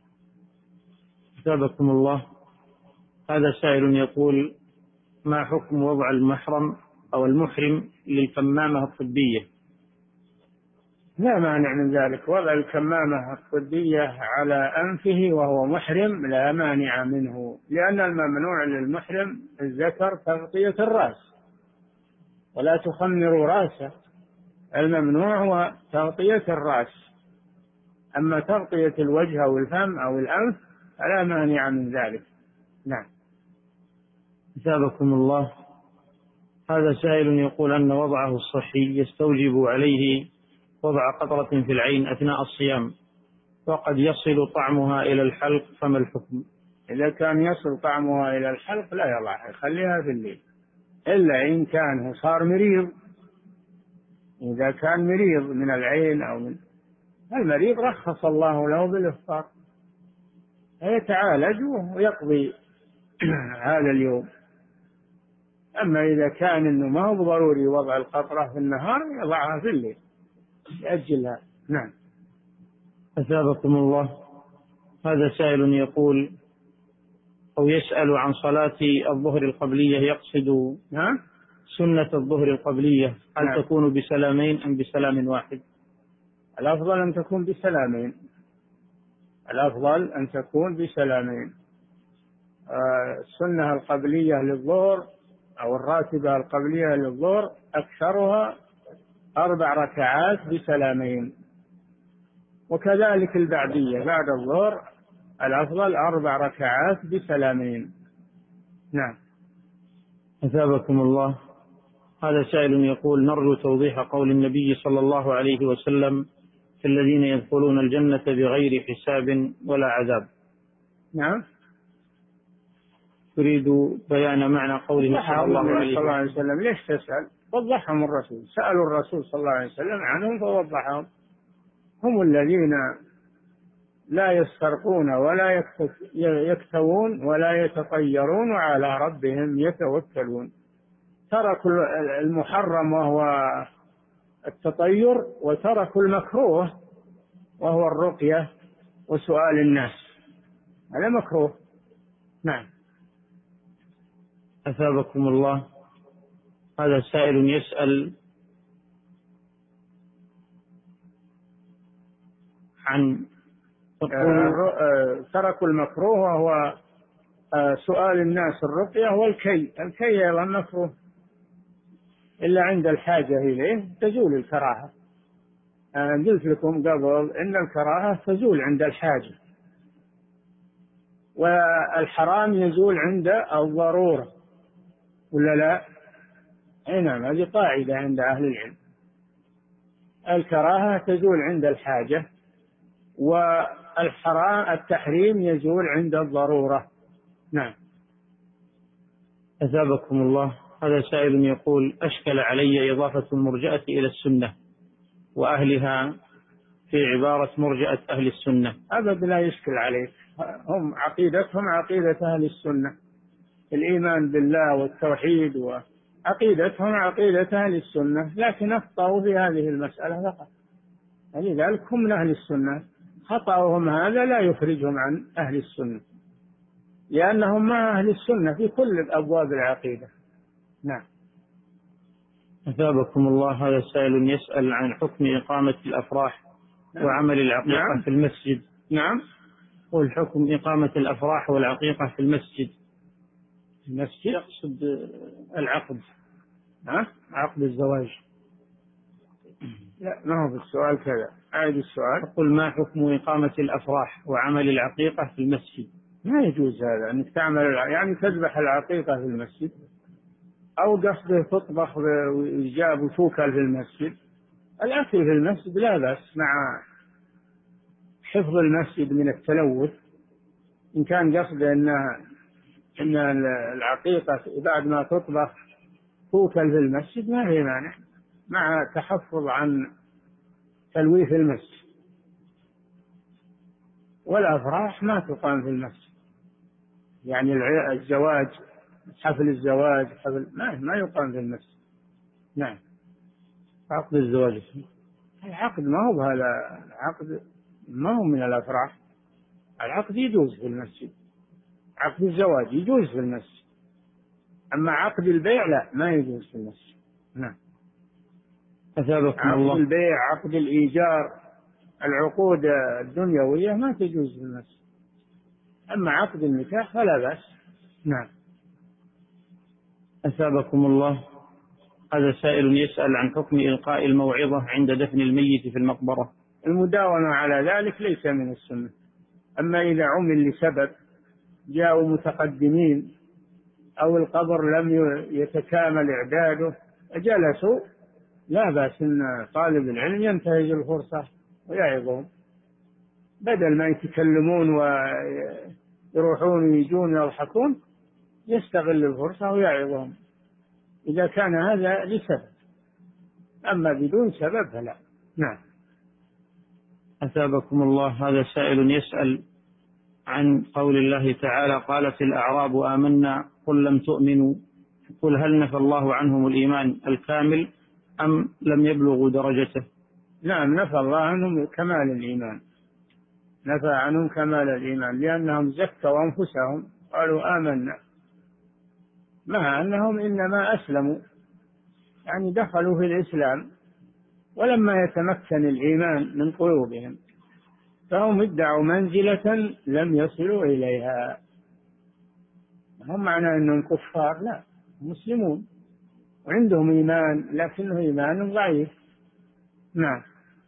أثابكم الله. هذا سائل يقول: ما حكم وضع المحرم أو المحرم للكمامة الطبية؟ لا مانع من ذلك، وضع الكمامة الطبية على أنفه وهو محرم لا مانع منه، لأن الممنوع للمحرم الذكر تغطية الرأس، ولا تخمروا رأسه. الممنوع هو تغطية الرأس، أما تغطية الوجه أو الفم أو الأنف فلا مانع من ذلك. نعم. أثابكم الله. هذا سائل يقول أن وضعه الصحي يستوجب عليه وضع قطرة في العين أثناء الصيام، وقد يصل طعمها إلى الحلق، فما الحكم؟ إذا كان يصل طعمها إلى الحلق لا يضعها، يخليها في الليل، إلا إن كان صار مريض. إذا كان مريض من العين أو من المريض رخص الله له بالإفطار، يتعالج ويقضي هذا اليوم. أما إذا كان إنه ما هو ضروري وضع القطرة في النهار يضعها في الليل يأجلها. نعم. أثابكم الله. هذا سائل يقول أو يسأل عن صلاة الظهر القبلية، يقصد نعم سنة الظهر القبلية، هل نعم. تكون بسلامين أم بسلام واحد؟ الأفضل أن تكون بسلامين. الأفضل أن تكون بسلامين. السنة القبلية للظهر أو الراتبة القبلية للظهر أكثرها 4 ركعات بسلامين، وكذلك البعدية بعد الظهر الأفضل 4 ركعات بسلامين. نعم. أثابكم الله. هذا سائل يقول نرجو توضيح قول النبي صلى الله عليه وسلم في الذين يدخلون الجنة بغير حساب ولا عذاب. نعم. تريد بيان معنى قوله صلى الله عليه وسلم. ليش تسأل؟ وضحهم الرسول، سألوا الرسول صلى الله عليه وسلم عنهم فوضحهم. هم الذين لا يسترقون ولا يكتوون ولا يتطيرون وعلى ربهم يتوكلون. تركوا المحرم وهو التطير، وتركوا المكروه وهو الرقية وسؤال الناس، هذا مكروه. نعم. أثابكم الله. هذا سائل يسأل عن تركوا المكروه وهو سؤال الناس الرقية والكي. الكي أيضا مكروه إلا عند الحاجة إليه تزول الكراهة. أنا قلت لكم قبل إن الكراهة تزول عند الحاجة، والحرام يزول عند الضرورة، ولا لا؟ نعم، هذه قاعدة عند أهل العلم. الكراهة تزول عند الحاجة، التحريم يزول عند الضرورة. نعم. أثابكم الله. هذا سائل يقول أشكل علي إضافة المرجئة إلى السنة وأهلها في عبارة مرجئة أهل السنة. أبدا لا يشكل عليك، هم عقيدتهم عقيدة أهل السنة، الإيمان بالله والتوحيد، وعقيدتهم عقيدة أهل السنة، لكن أخطأوا في هذه المسألة فقط. لذلك هم من أهل السنة. خطأهم هذا لا يخرجهم عن أهل السنة، لأنهم مع أهل السنة في كل أبواب العقيدة. نعم. أثابكم الله. هذا سائل يسأل عن حكم إقامة الأفراح وعمل العقيقة نعم. في المسجد. نعم. والحكم إقامة الأفراح والعقيقة في المسجد. المسجد يقصد العقد، عقد الزواج. لا، ما هو بالسؤال كذا، أعيد السؤال. أقول ما حكم إقامة الأفراح وعمل العقيقة في المسجد؟ ما يجوز هذا، أنك تعمل يعني تذبح العقيقة في المسجد، أو قصده تطبخ ويجاب وتوكل في المسجد. الأكل في المسجد لا بأس، مع حفظ المسجد من التلوث. إن كان قصده أن العقيقة بعد ما تطبخ توكل في المسجد ما في مانع، مع تحفظ عن تلويث المسجد. والأفراح ما تقام في المسجد، يعني الزواج، حفل الزواج، ما يقام في المسجد. نعم. عقد الزواج، العقد ما هو بهذا، العقد ما هو من الأفراح. العقد يجوز في المسجد، عقد الزواج يجوز في المسجد، أما عقد البيع لا، ما يجوز في المسجد. نعم. أثابكم عقد الله. البيع، عقد الإيجار، العقود الدنيوية ما تجوز في المسجد، أما عقد النكاح فلا بأس. نعم. أثابكم الله. هذا سائل يسأل عن حكم إلقاء الموعظة عند دفن الميت في المقبرة. المداومة على ذلك ليس من السنة، أما إذا عمل لسبب، جاءوا متقدمين أو القبر لم يتكامل إعداده جلسوا، لا بأس أن طالب العلم ينتهز الفرصة ويعظهم، بدل ما يتكلمون ويروحون ويجون ويضحكون، يستغل الفرصة ويعظهم إذا كان هذا لسبب، أما بدون سبب فلا. نعم. أثابكم الله. هذا سائل يسأل عن قول الله تعالى: قالت الأعراب آمنا قل لم تؤمنوا قل هل نفى الله عنهم الإيمان الكامل أم لم يبلغوا درجته؟ نعم، نفى الله عنهم كمال الإيمان، نفى عنهم كمال الإيمان، لأنهم زكوا أنفسهم قالوا آمنا، مع أنهم إنما أسلموا، يعني دخلوا في الإسلام، ولما يتمكن الإيمان من قلوبهم فهم ادعوا منزلة لم يصلوا إليها. هم معنى أنهم كفار؟ لا، مسلمون وعندهم إيمان، لكنه إيمان ضعيف. نعم.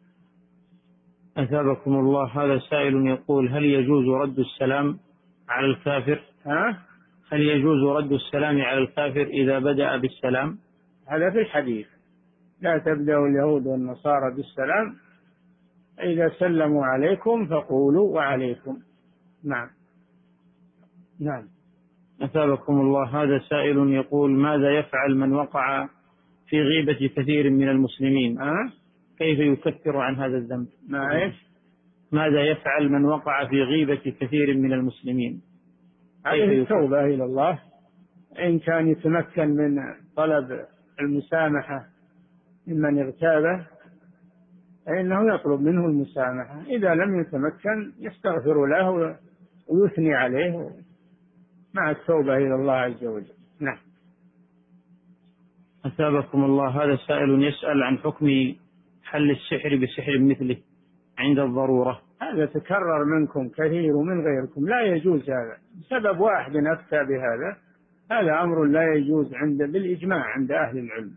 أثابكم الله، هذا سائل يقول: هل يجوز رد السلام على الكافر؟ هل يجوز رد السلام على الكافر إذا بدأ بالسلام؟ هذا في الحديث: لا تبدأوا اليهود والنصارى بالسلام، إذا سلموا عليكم فقولوا وعليكم. نعم. نعم. أثابكم الله، هذا سائل يقول: ماذا يفعل من وقع في غيبة كثير من المسلمين؟ كيف يكفر عن هذا الذنب؟ ماذا يفعل من وقع في غيبة كثير من المسلمين؟ عليه التوبة إلى الله، إن كان يتمكن من طلب المسامحة ممن اغتابه فإنه يطلب منه المسامحة، إذا لم يتمكن يستغفر له ويثني عليه مع التوبة إلى الله عز وجل. نعم. أثابكم الله، هذا سائل يسأل عن حكم حل السحر بسحر مثله عند الضرورة. هذا تكرر منكم كثير ومن غيركم، لا يجوز هذا، سبب واحد أفتى بهذا، هذا أمر لا يجوز بالإجماع عند أهل العلم،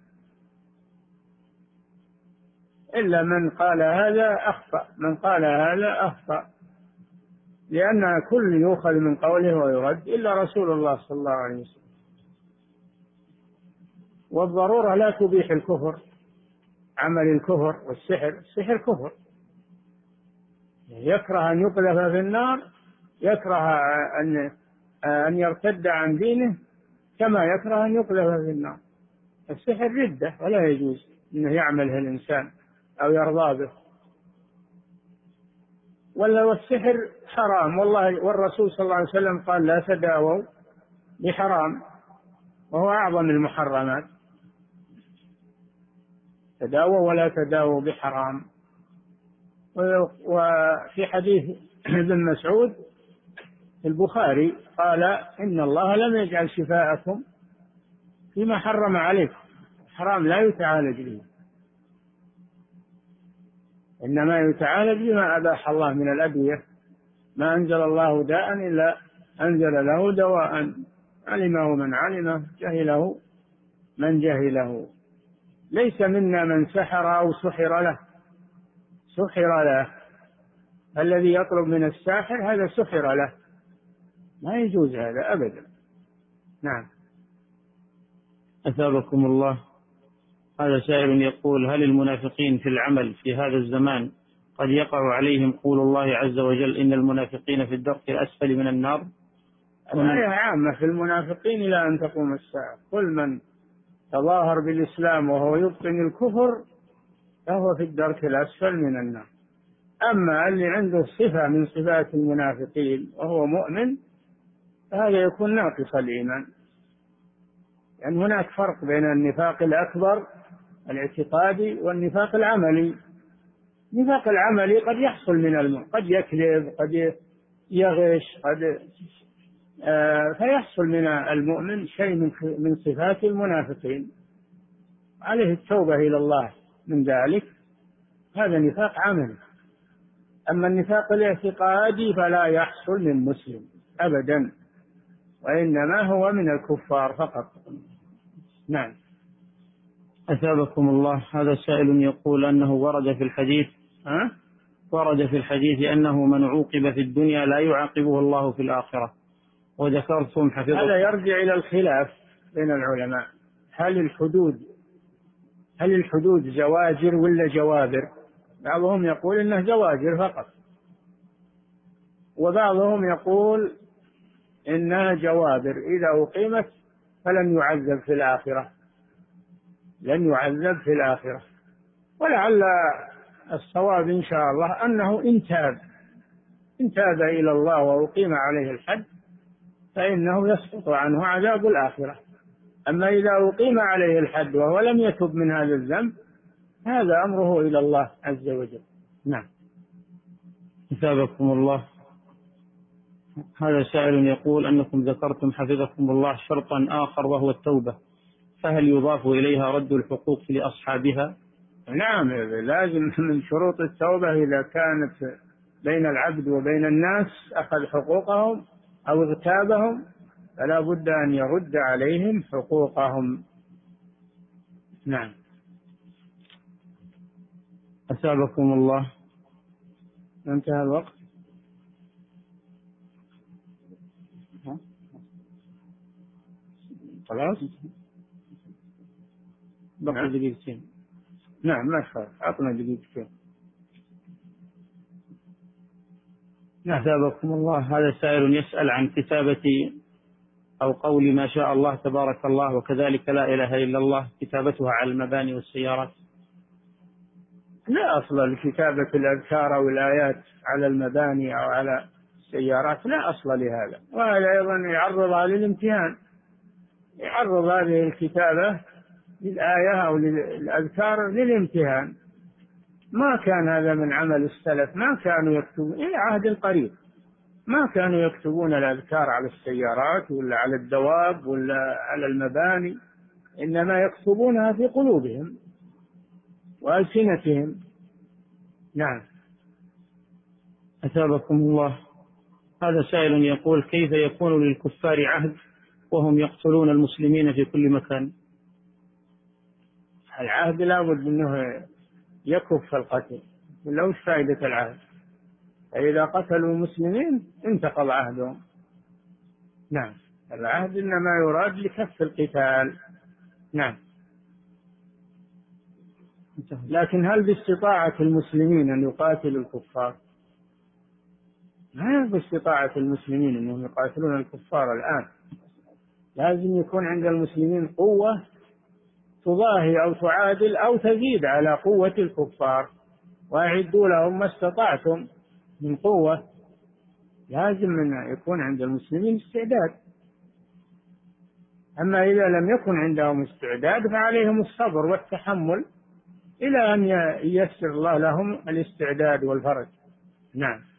إلا من قال هذا أخطأ، من قال هذا أخطأ، لأن كل يؤخذ من قوله ويرد إلا رسول الله صلى الله عليه وسلم. والضرورة لا تبيح الكفر، عمل الكفر والسحر، السحر كفر، يكره أن يقذف في النار، يكره أن يرتد عن دينه كما يكره أن يقذف في النار. السحر ردة ولا يجوز أنه يعمله الإنسان أو يرضى به، والسحر حرام، والله والرسول صلى الله عليه وسلم قال: لا تداووا بحرام، وهو أعظم المحرمات، تداووا ولا تداووا بحرام. وفي حديث ابن مسعود في البخاري قال: إن الله لم يجعل شفاءكم فيما حرم عليكم، حرام لا يتعالج به، إنما يتعالج بما أباح الله من الأدوية، ما أنزل الله داء إلا أنزل له دواء، علمه من علمه، جهله من جهله. ليس منا من سحر أو سحر له، سحر له، الذي يطلب من الساحر هذا سحر له، ما يجوز هذا أبدا. نعم. أثابكم الله، هذا سائل يقول: هل المنافقين في العمل في هذا الزمان قد يقع عليهم قول الله عز وجل: إن المنافقين في الدرك الأسفل من النار؟ الآية عامة في المنافقين إلى أن تقوم الساعة، كل من تظاهر بالإسلام وهو يبطن الكفر فهو في الدرك الأسفل من النار. أما اللي عنده صفة من صفات المنافقين وهو مؤمن فهذا يكون ناقص الإيمان، يعني هناك فرق بين النفاق الأكبر الاعتقادي والنفاق العملي. النفاق العملي قد يحصل من المؤمن، قد يكذب، قد يغش، فيحصل من المؤمن شيء من صفات المنافقين، عليه التوبة إلى الله من ذلك، هذا نفاق عملي. أما النفاق الاعتقادي فلا يحصل من مسلم أبدا، وإنما هو من الكفار فقط. نعم. أثابكم الله، هذا سائل يقول أنه ورد في الحديث أنه من عوقب في الدنيا لا يعاقبه الله في الآخرة، وذكرتم حفظكم. هذا يرجع إلى الخلاف بين العلماء، هل الحدود زواجر ولا جوابر؟ بعضهم يقول إنه زواجر فقط، وبعضهم يقول إنها جوابر، إذا أقيمت فلن يعذب في الآخرة، لن يعذب في الآخرة. ولعل الصواب إن شاء الله أنه إن تاب إلى الله وأقيم عليه الحد فإنه يسقط عنه عذاب الآخرة. أما إذا أقيم عليه الحد وهو لم يتب من هذا الذنب هذا أمره إلى الله عز وجل. نعم. أثابكم الله. هذا سائل يقول أنكم ذكرتم حفظكم الله شرطا آخر وهو التوبة، فهل يضاف إليها رد الحقوق لأصحابها؟ نعم، لازم من شروط التوبة إذا كانت بين العبد وبين الناس أخذ حقوقهم أو اغتابهم فلا بد أن يرد عليهم حقوقهم. نعم. أثابكم الله. انتهى الوقت. خلاص بقي دقيقتين. نعم ما شاء الله، أعطنا دقيقتين. أثابكم الله. هذا سائل يسأل عن كتابة أو قول ما شاء الله تبارك الله وكذلك لا إله إلا الله، كتابتها على المباني والسيارات. لا أصل لكتابة الأذكار أو الآيات على المباني أو على السيارات، لا أصل لهذا. وهذا أيضا يعرضها للامتهان، يعرض هذه الكتابة للآية أو للأذكار للامتهان. ما كان هذا من عمل السلف، ما كانوا يكتبون إلى عهد قريب، ما كانوا يكتبون الأذكار على السيارات ولا على الدواب ولا على المباني، إنما يكتبونها في قلوبهم وألسنتهم. نعم. أثابكم الله. هذا سائل يقول كيف يكون للكفار عهد وهم يقتلون المسلمين في كل مكان؟ العهد لا بد أنه يكف القتل، ولا وش فائدة العهد؟ فإذا قتلوا المسلمين انتقض عهدهم. نعم. العهد إنما يراد لكف القتال. نعم. لكن هل باستطاعة المسلمين أن يقاتلوا الكفار؟ ما باستطاعة المسلمين أنهم يقاتلون الكفار الآن. لازم يكون عند المسلمين قوة تضاهي أو تعادل أو تزيد على قوة الكفار، وأعدوا لهم ما استطعتم من قوة. لازم أن يكون عند المسلمين استعداد. أما إذا لم يكن عندهم استعداد فعليهم الصبر والتحمل إلى أن ييسر الله لهم الاستعداد والفرج. نعم.